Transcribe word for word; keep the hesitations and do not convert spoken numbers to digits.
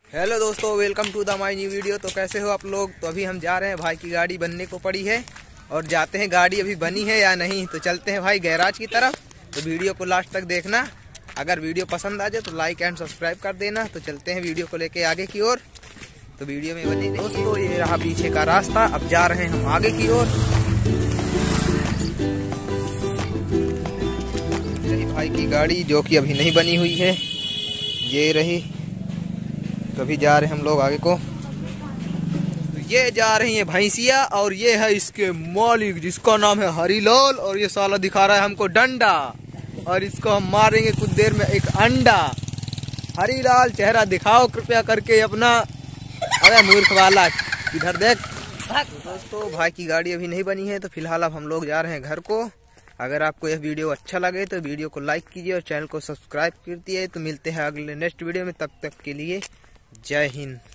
Hello दोस्तों, welcome to the my new video. तो कैसे हो आप लोग। तो अभी हम जा रहे हैं, भाई की गाड़ी बनने को पड़ी है और जाते हैं गाड़ी अभी बनी है या नहीं। तो चलते हैं भाई गैराज की तरफ। तो वीडियो को लास्ट तक देखना। अगर वीडियो पसंद आ जाए तो लाइक एंड सब्सक्राइब कर देना। तो चलते हैं वीडियो को लेके आगे की ओर। तो वीडियो में बनी दोस्तों, ये रहा पीछे का रास्ता। अब जा रहे हैं हम आगे की ओर। यही भाई की गाड़ी जो कि अभी नहीं बनी हुई है, ये रही। तो अभी जा रहे हैं हम लोग आगे को। तो ये जा रही है भैंसिया और ये है इसके मालिक जिसका नाम है हरीलाल। और ये साला दिखा रहा है हमको डंडा और इसको हम मारेंगे कुछ देर में एक अंडा। हरीलाल चेहरा दिखाओ कृपया करके अपना। अरे मूर्ख वाला, इधर देख। दोस्तों भाई की गाड़ी अभी नहीं बनी है, तो फिलहाल अब हम लोग जा रहे हैं घर को। अगर आपको यह वीडियो अच्छा लगे तो वीडियो को लाइक कीजिए और चैनल को सब्सक्राइब कीजिए। तो मिलते हैं अगले नेक्स्ट वीडियो में, तब तक के लिए जय हिंद।